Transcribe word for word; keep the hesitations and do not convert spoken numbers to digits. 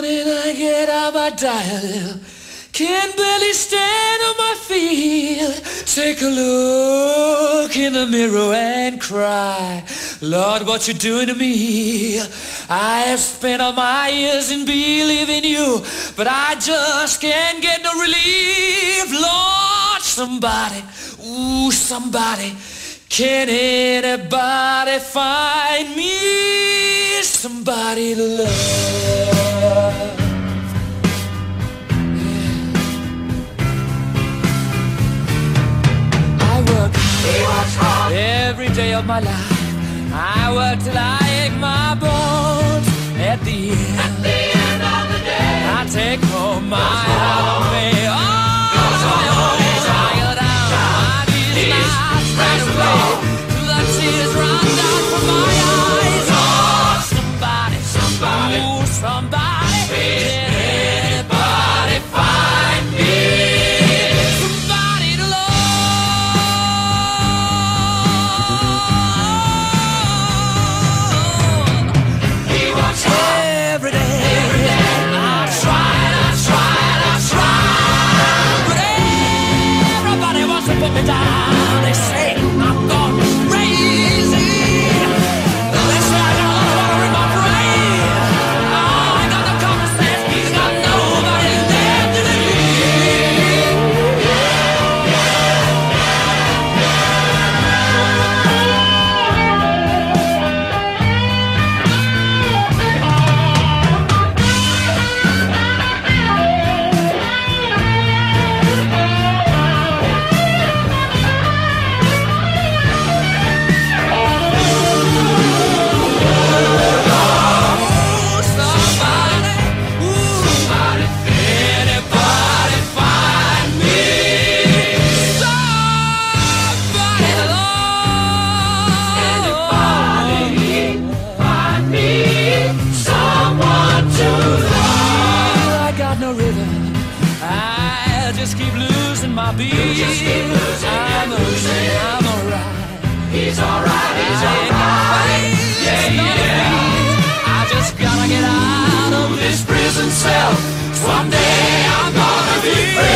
morning I get out my dial, can barely stand on my feet. Take a look in the mirror and cry, Lord, what you doing to me? I have spent all my years in believing you, but I just can't get no relief. Lord, somebody, ooh, somebody, can anybody find me somebody to love? Every day of my life, I work till I ache my bones. At the end, At the end of the day, I take home my heart of me. Oh, goes on, tired out, my knees right away, till the tears run down from my eyes. Oh, somebody, somebody, ooh, somebody, can anybody find me? Put me down, they say I'm gone crazy. They say I got a lot of water in my brain. Oh, I got no common sense, I got nobody left to my beat. You just keep losing, I'm losing. I'm alright. He's alright, he's alright. Yeah, yeah. I just gotta get out of this prison cell. Someday I'm gonna be free.